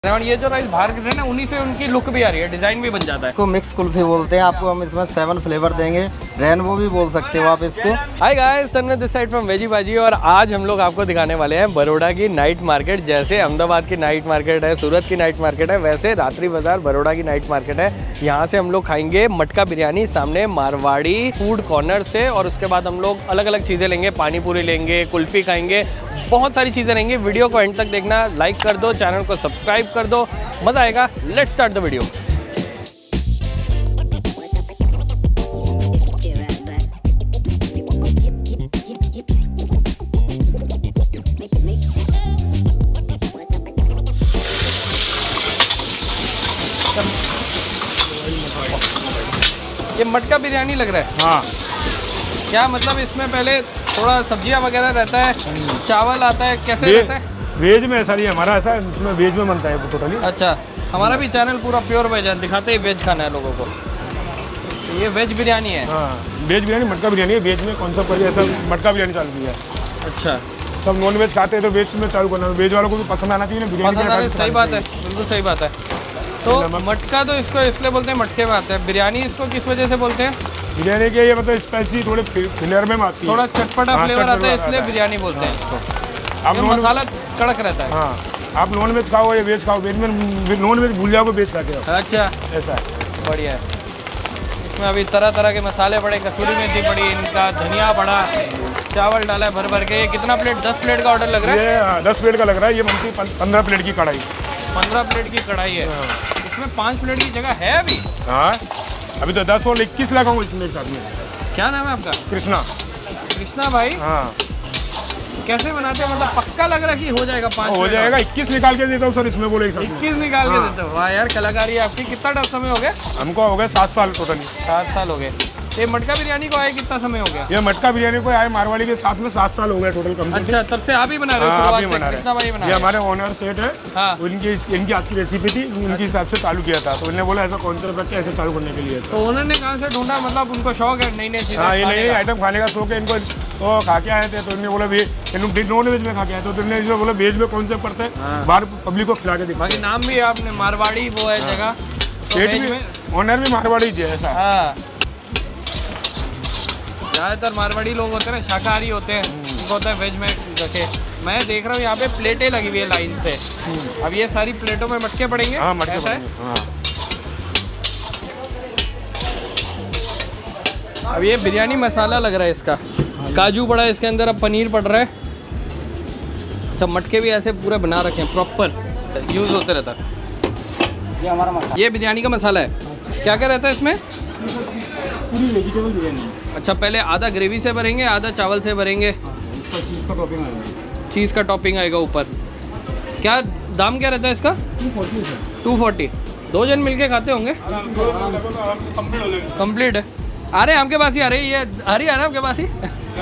और ये जो राइस बाहर गिर रहे हैं ना, उन्हीं से उनकी लुक भी आ रही है, डिजाइन भी बन जाता है। इसको मिक्स कुल्फी बोलते हैं। आपको हम इसमें 7 फ्लेवर देंगे, रेनबो भी बोल सकते हो आप इसको। Hi guys, Tanmay this side from Veggie Bhaji. और आज हम लोग आपको दिखाने वाले हैं बड़ौदा की नाइट मार्केट। जैसे अहमदाबाद की नाइट मार्केट है, सूरत की नाइट मार्केट है, वैसे रात्रि बाजार बड़ौदा की नाइट मार्केट है। यहाँ से हम लोग खाएंगे मटका बिरयानी सामने मारवाड़ी फूड कॉर्नर से, और उसके बाद हम लोग अलग अलग चीज़ें लेंगे, पानी पूरी लेंगे, कुल्फी खाएंगे, बहुत सारी चीज़ें रहेंगी। वीडियो को एंड तक देखना, लाइक कर दो, चैनल को सब्सक्राइब कर दो, मज़ा आएगा। Let's start the video. ये मटका बिरयानी लग रहा है। हाँ, क्या मतलब इसमें पहले थोड़ा सब्जियां वगैरह रहता है, चावल आता है, कैसे रहता है? वेज में ऐसा नहीं है हमारा, ऐसा इसमें वेज में बनता है टोटली। अच्छा, हमारा भी चैनल पूरा प्योर वेज है, दिखाते ही वेज खाना है लोगों को। तो ये वेज बिरयानी है। हाँ, वेज बिरयानी मटका बिरयानी है। वेज में कौन सा पर ऐसा मटका बिरयानी चालू किया है। अच्छा, सब नॉन वेज खाते हैं तो वेज में चालू करना, वेज वालों को भी पसंद आना चाहिए ना बिरयानी। सही बात है, बिल्कुल सही बात है। तो मटका तो इसको इसलिए बोलते हैं, मटके में आता है। बिरयानी इसको किस वजह से बोलते हैं? बिरयानी के ये मतलब स्पाइसी थोड़े फ्लेवर में आती है, थोड़ा चटपटा फ्लेवर आता है, इसलिए बिरयानी बोलते हैं इसको। अब मसाला कड़क रहता है। हाँ, आप नॉन वेज खाओ या वेज खाओ, वेज में नॉन वेज भूल जाओगे, वेज खा के। अच्छा, ऐसा है, बढ़िया है। इसमें अभी तरह तरह के मसाले पड़े, कसूरी मेथी पड़ी, इनका धनिया पड़ा, चावल डाला है भर भर के। ये कितना प्लेट? 10 प्लेट का ऑर्डर लग रहा है। ये 10 प्लेट का लग रहा है। ये बनती 15 प्लेट की कढ़ाई। 15 प्लेट की कढ़ाई है। इसमें 5 प्लेट की जगह है अभी। हाँ, अभी तो 10 और 21 लगाऊंगा इसमें एक साथ में। क्या नाम है आपका? कृष्णा। कृष्णा भाई। हाँ, कैसे बनाते हैं? मतलब पक्का लग रहा है कि हो जाएगा? 5 हो जाएगा। 21 निकाल के देता हूँ सर इसमें, बोले 21 निकाल के देते हो? वाह यार, कलाकारी है आपकी। कितना समय हो गया? हमको हो गया 7 साल टोटली। 7 साल हो गए। ये मटका बिरयानी को आए कितना समय हो गया? ये मटका बिरयानी को आए मारवाड़ी के साथ में 7 साल हो गए टोटल कंप्लीट। अच्छा, तब से आप ही बना रहे हो? आप ही बना रहे हैं। ये हमारे ओनर सेठ है। हाँ। इनकी आज की रेसिपी थी, उनके हिसाब से चालू किया था। तो उन्होंने बोला ऐसा कॉन्सेप्ट रखा ऐसे चालू करने के लिए। तो ओनर ने कहाँ से ढूंढा? मतलब उनको शौक है नई नई चीज़ें? हाँ, ये नई आइटम खाने का शौक है इनको। तो खा के आए थे तो उन्होंने बोला नॉन वेज में खा के आए, तो उन्होंने बोला वेज में कौन से पड़ते हैं, बाहर पब्लिक को खिला के दिखा। बाकी नाम भी आपने मारवाड़ी वो है जगह, सेठ भी ओनर भी मारवाड़ी है ऐसा। हाँ, ज़्यादातर मारवाड़ी लोग होते हैं ना, शाकाहारी होते हैं, उनको होता है वेज में रखे। मैं देख रहा हूँ यहाँ पे प्लेटें लगी हुई है लाइन से। अब ये सारी प्लेटों में मटके पड़ेंगे। हाँ, मटके पड़ेंगे। हाँ। अब ये बिरयानी मसाला लग रहा है इसका, काजू पड़ा है इसके अंदर, अब पनीर पड़ रहा है। अच्छा, मटके भी ऐसे पूरे बना रखे हैं, प्रॉपर यूज़ होते रहता है। ये हमारा मसाला, ये बिरयानी का मसाला है। क्या क्या रहता है इसमें? पूरी वेजिटेबल बिरयानी। अच्छा, पहले आधा ग्रेवी से भरेंगे, आधा चावल से भरेंगे। चीज़ का टॉपिंग आएगा। चीज़ का टॉपिंग आएगा ऊपर। क्या दाम क्या रहता है इसका? 240। 2 जन मिलके खाते होंगे? कंप्लीट है। आ रहे हैं आपके पास ही, आ रही है, आ रही है ना आपके पास ही।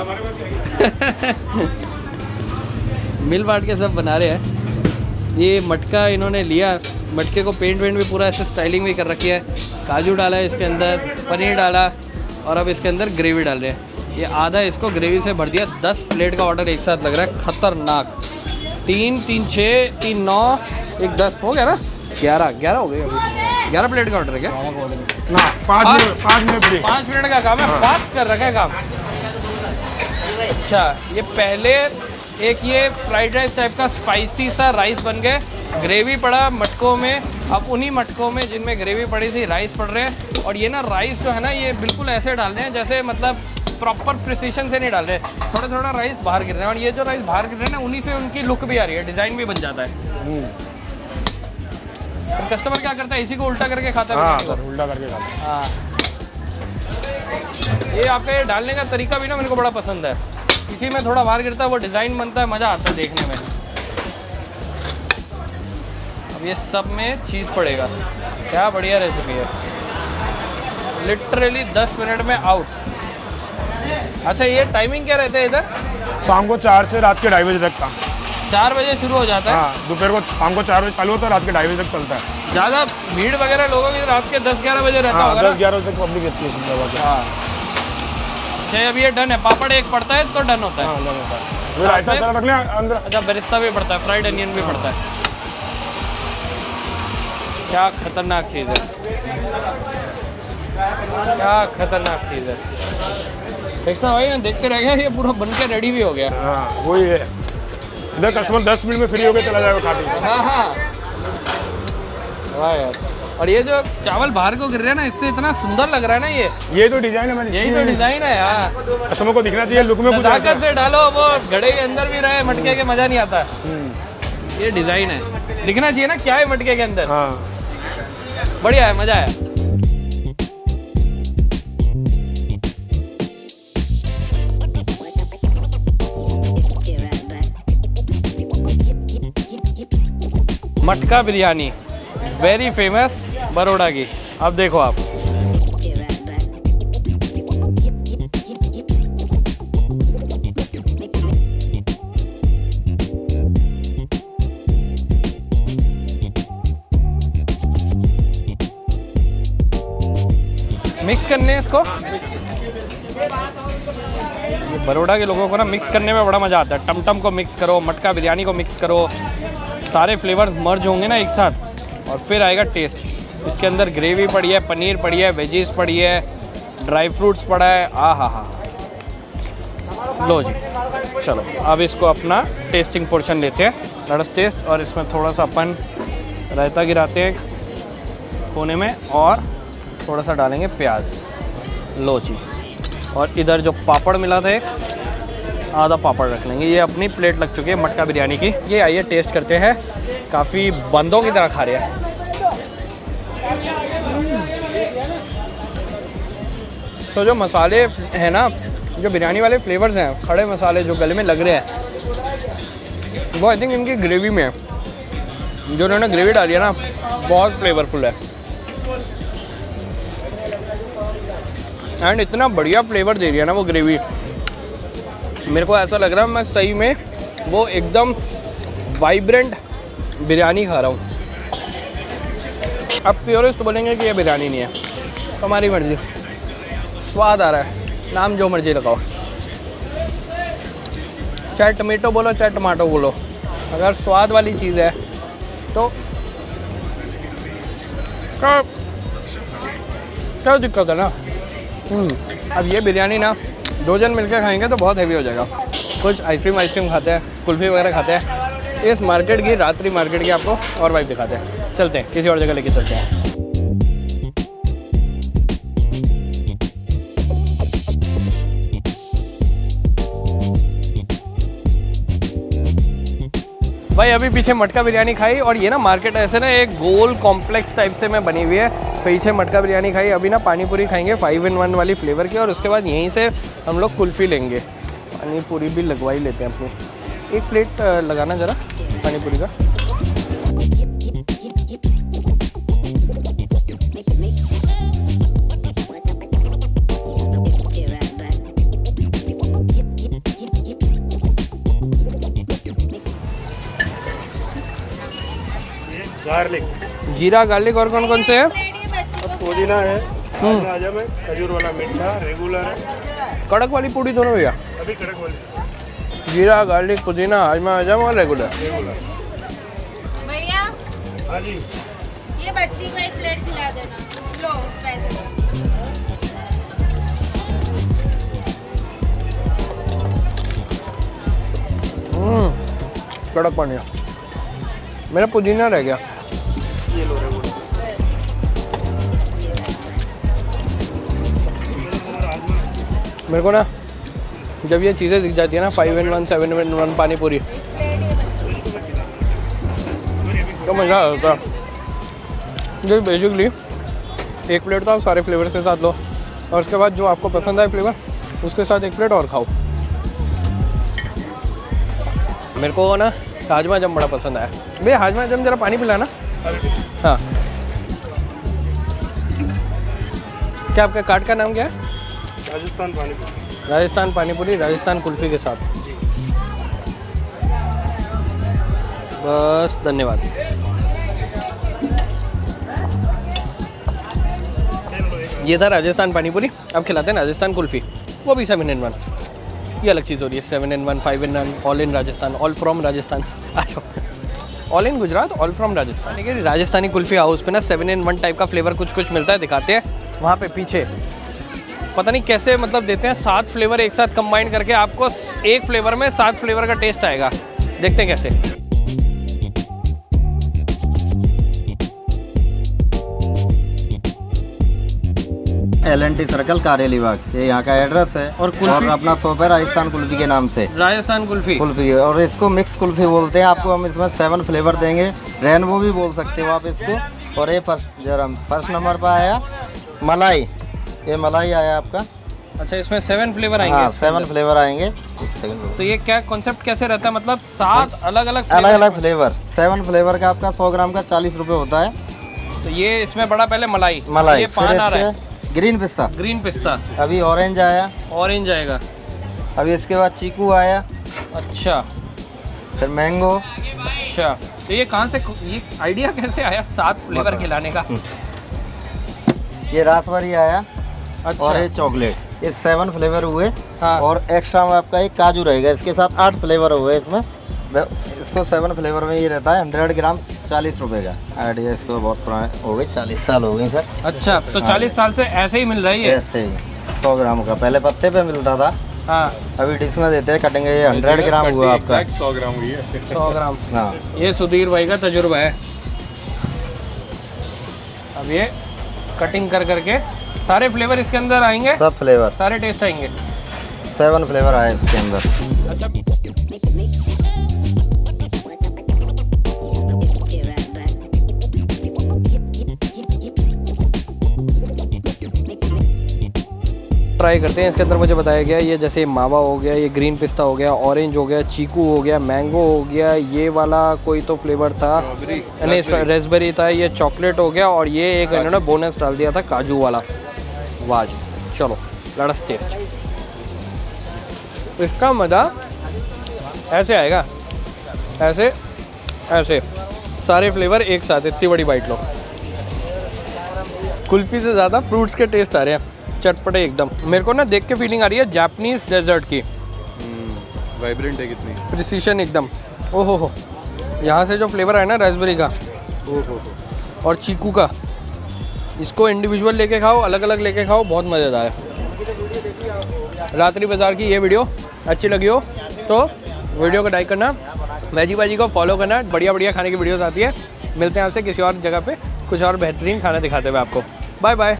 मिल बांट के सब बना रहे हैं। ये मटका इन्होंने लिया, मटके को पेंट वेंट भी पूरा ऐसे स्टाइलिंग भी कर रखी है। काजू डाला है इसके अंदर, पनीर डाला, और अब इसके अंदर ग्रेवी डाल रहे हैं। ये आधा इसको ग्रेवी से भर दिया। 10 प्लेट का ऑर्डर एक साथ लग रहा है, खतरनाक। 3 3 6 3 9 1 10 हो गया ना? 11 हो गए अभी। 11 प्लेट का ऑर्डर है क्या? ना, 5 मिनट 5 मिनट का काम है। फास्ट कर रखा है काम। अच्छा, ये पहले एक ये फ्राइड राइस टाइप का स्पाइसी सा राइस बन गए, ग्रेवी पड़ा मटकों में। अब उन्हीं मटकों में जिनमें ग्रेवी पड़ी थी राइस पड़ रहे हैं। और ये ना राइस जो है ना, ये बिल्कुल ऐसे डाल रहे हैं जैसे मतलब प्रॉपर प्रिसीशन से नहीं डाल रहे, थोड़ा थोड़ा राइस बाहर गिर रहे हैं। और ये जो राइस बाहर गिर रहे हैं ना, उन्हीं से उनकी लुक भी आ रही है, डिज़ाइन भी बन जाता है। तो कस्टमर क्या करता है, इसी को उल्टा करके खाता है। हाँ सर, उल्टा करके खाता है। हाँ, ये आपके डालने का तरीका भी ना मेरे को बड़ा पसंद है। इसी में थोड़ा बाहर गिरता है, वो डिज़ाइन बनता है, मज़ा आता है देखने में। अब ये सब में चीज़ पड़ेगा। क्या बढ़िया रेसिपी है, लिटरली 10 मिनट में आउट। अच्छा, ये टाइमिंग क्या रहता है इधर? शाम को 4 से रात के 2:30 बजे तक का। 4 बजे शुरू हो जाता है। हाँ, दोपहर को शाम को 4 बजे चालू होता है, रात के 2:30 बजे तक चलता है। ज़्यादा भीड़ वगैरह लोगों की रात के 10-11 बजे रहता होगा? 10-11 बजे तक पब्लिक रहती है। हाँ, अब ये डन है। पापड़ एक पड़ता है तो डन होता है। हाँ, डन होता है। रायता रख लें अंदर। अच्छा, बरिस्ता भी पड़ता है, फ्राइड अनियन भी पड़ता है। क्या खतरनाक चीज़ है, क्या खतरनाक चीज़ है। देखना भाई, मैं देखते रह गया, ये पूरा बन के रेडी भी हो गया। हाँ वही है, इधर कस्टमर 10 मिनट में फ्री होकर चला जाएगा खा के। हाँ हाँ, वाह यार। और ये जो चावल बाहर को गिर रहा है ना, इससे इतना सुंदर लग रहा है ना। ये तो डिजाइन है मैंने, यही तो डिजाइन है यार। कस्टमर को दिखना चाहिए, लुक में कुछ ताकत से डालो, वो घड़े के अंदर भी रहे, मटके के मजा नहीं आता। ये डिजाइन है, दिखना चाहिए ना क्या है मटके के अंदर। हाँ बढ़िया है, मजा आया। मटका बिरयानी वेरी फेमस बड़ौदा की। अब देखो आप, मिक्स करने इसको। ये बड़ौदा के लोगों को ना मिक्स करने में बड़ा मज़ा आता है। टमटम को मिक्स करो, मटका बिरयानी को मिक्स करो, सारे फ्लेवर मर्ज होंगे ना एक साथ, और फिर आएगा टेस्ट। इसके अंदर ग्रेवी पड़ी है, पनीर पड़ी है, वेजीज पड़ी है, ड्राई फ्रूट्स पड़ा है। आ हा हा, लो जी। चलो अब इसको अपना टेस्टिंग पोर्शन लेते हैं, लड़स टेस्ट। और इसमें थोड़ा सा अपन रायता गिराते हैं कोने में, और थोड़ा सा डालेंगे प्याज। लो जी। और इधर जो पापड़ मिला था, एक आधा पापड़ रख लेंगे। ये अपनी प्लेट लग चुकी है मटका बिरयानी की। ये आइए टेस्ट करते हैं। काफ़ी बंदों की तरह खा रहे हैं। तो जो मसाले हैं ना, जो बिरयानी वाले फ्लेवर्स हैं, खड़े मसाले जो गले में लग रहे हैं, वो आई थिंक इनकी ग्रेवी में है। जो उन्होंने ग्रेवी डाली है ना, बहुत फ्लेवरफुल है। एंड इतना बढ़िया फ्लेवर दे रही है ना वो ग्रेवी, मेरे को ऐसा लग रहा है मैं सही में वो एकदम वाइब्रेंट बिरयानी खा रहा हूँ। अब प्योरिस्ट बोलेंगे कि ये बिरयानी नहीं है, तुम्हारी मर्जी, स्वाद आ रहा है, नाम जो मर्जी लगाओ, चाहे टमेटो बोलो चाहे टमाटो बोलो, अगर स्वाद वाली चीज़ है तो क्या दिक्कत है ना। अब ये बिरयानी ना 2 जन मिलकर खाएंगे तो बहुत हैवी हो जाएगा। कुछ आइसक्रीम खाते हैं, कुल्फ़ी वगैरह खाते हैं। इस मार्केट की, रात्रि मार्केट की आपको और वाइब दिखाते हैं। चलते हैं किसी और जगह लेके चलते हैं। भाई अभी पीछे मटका बिरयानी खाई, और ये ना मार्केट ऐसे ना एक गोल कॉम्प्लेक्स टाइप से में बनी हुई है। पीछे मटका बिरयानी खाई, अभी ना पानी पूरी खाएंगे 5 in 1 वाली फ्लेवर की, और उसके बाद यहीं से हम लोग कुल्फ़ी लेंगे। पानी पूरी भी लगवा ही लेते हैं अपनी। एक प्लेट लगाना ज़रा पानी पूरी का। गार्लिक, जीरा गार्लिक, और कौन कौन से हैं? पुदीना है, आजम है, खजूर वाला मीठा, रेगुलर है, कड़क वाली पूड़ी दोनों भैया? अभी कड़क वाली, जीरा गार्लिक, पुदीना, हाजमा आजम और रेगुलर। भैया हाँ जी, ये बच्ची को 1 प्लेट खिला देना। लो पैसे। कड़क पानी, मेरा पुदीना रह गया। ये लो रेगुलर। मेरे को ना जब ये चीज़ें दिख जाती है ना, 5 in 1, 7 in 1 पानी पूरी, तो मज़ा आता है। जो बेसिकली 1 प्लेट तो आप सारे फ्लेवर्स के साथ लो, और उसके बाद जो आपको पसंद आए फ्लेवर उसके साथ 1 प्लेट और खाओ। मेरे को ना हाजमा आजम बड़ा पसंद आया। भैया हाजमा आजम ज़रा पानी पिलाना। हाँ, क्या आपके कार्ड का नाम क्या है? राजस्थान पानी पूरी। राजस्थान पानीपुरी, राजस्थान कुल्फ़ी के साथ। बस, धन्यवाद। ये था राजस्थान पानीपुरी। अब खिलाते हैं राजस्थान कुल्फ़ी, वो भी 7 in 1। ये अलग चीज़ हो रही है, 7 in 1, 5 in 1, all in Rajasthan, all from Rajasthan. All in Gujarat, all from Rajasthan. ठीक है, राजस्थानी कुल्फ़ी हाउस पे ना 7 in 1 टाइप का फ्लेवर कुछ मिलता है, दिखाते हैं वहाँ पे पीछे। पता नहीं कैसे मतलब देते हैं, 7 फ्लेवर एक साथ कंबाइन करके आपको एक फ्लेवर में 7 फ्लेवर का टेस्ट आएगा। देखते हैं कैसे। LNT सर्कल कारेली बाग, ये यहाँ का एड्रेस है। और अपना शॉप है राजस्थान कुल्फी के नाम से। राजस्थान कुल्फी और इसको मिक्स कुल्फी बोलते हैं। आपको हम इसमें 7 फ्लेवर देंगे, रेनबो भी बोल सकते हो आप इसको। और ये फर्स्ट नंबर पर आया मलाई, ये मलाई आया आपका। अच्छा, इसमें 7 फ्लेवर आएंगे? हाँ, 7 फ्लेवर आएंगे। तो ये क्या कॉन्सेप्ट कैसे रहता है, मतलब 7 अलग अलग फ्लेवर 7 फ्लेवर का आपका 100 ग्राम का 40 रुपये होता है। तो ये इसमें बड़ा पहले मलाई, ये फिर इसके ग्रीन पिस्ता, अभी ऑरेंज आया, ऑरेंज आएगा, अभी इसके बाद चीकू आया। अच्छा, फिर मैंगो। अच्छा, तो ये कहाँ से, ये आइडिया कैसे आया 7 फ्लेवर खिलाने का? ये रासबेरी आया। अच्छा। और ये चॉकलेट, ये 7 फ्लेवर हुए। हाँ। और एक्स्ट्रा में आपका एक काजू रहेगा, इसके साथ 8 फ्लेवर हुए इसमें। इसको 7 फ्लेवर में ये रहता है 100 ग्राम 40 रुपए का। आइडिया इसको बहुत पुराने हो गए, 40 साल हो गए सर। अच्छा, तो 40 साल से ऐसे ही मिल रही है? ऐसे ही 100 ग्राम का, पहले पत्ते पे मिलता था। हाँ, अभी डिश में देते हैं कटेंगे। ये 100 ग्राम हुआ आपका। 100 ग्राम हुई है। 100 ग्राम। हाँ, ये सुधीर भाई का तजुर्बा है। अब ये कटिंग कर करके सारे फ्लेवर इसके अंदर आएंगे, सब फ्लेवर, सारे टेस्ट आएंगे। 7 फ्लेवर आए इसके अंदर। ट्राई करते हैं। इसके अंदर मुझे बताया गया ये जैसे मावा हो गया, ये ग्रीन पिस्ता हो गया, ऑरेंज हो गया, चीकू हो गया, मैंगो हो गया, ये वाला कोई तो फ्लेवर था, यानी रेसबेरी था, ये चॉकलेट हो गया, और ये एक इन्होंने बोनस डाल दिया था काजू वाला। वाह, चलो लेट्स टेस्ट। इसका मज़ा ऐसे आएगा, ऐसे ऐसे सारे फ्लेवर एक साथ, इतनी बड़ी बाइट लो। कुल्फ़ी से ज़्यादा फ्रूट्स के टेस्ट आ रहे हैं, चटपटे एकदम। मेरे को ना देख के फीलिंग आ रही है जापानीज डेजर्ट की। वाइब्रेंट है कितनी, प्रिसीशन एकदम। ओहो हो, यहाँ से जो फ्लेवर है ना रास्पबेरी का और चीकू का, इसको इंडिविजुअल लेके खाओ, अलग अलग लेके खाओ, बहुत मज़ेदार है। रात्रि बाज़ार की ये वीडियो अच्छी लगी हो तो वीडियो को लाइक करना, वेजी बाजी को फॉलो करना, बढ़िया बढ़िया खाने की वीडियोस आती है। मिलते हैं आपसे किसी और जगह पे कुछ और बेहतरीन खाना दिखाते हुए आपको। Bye bye.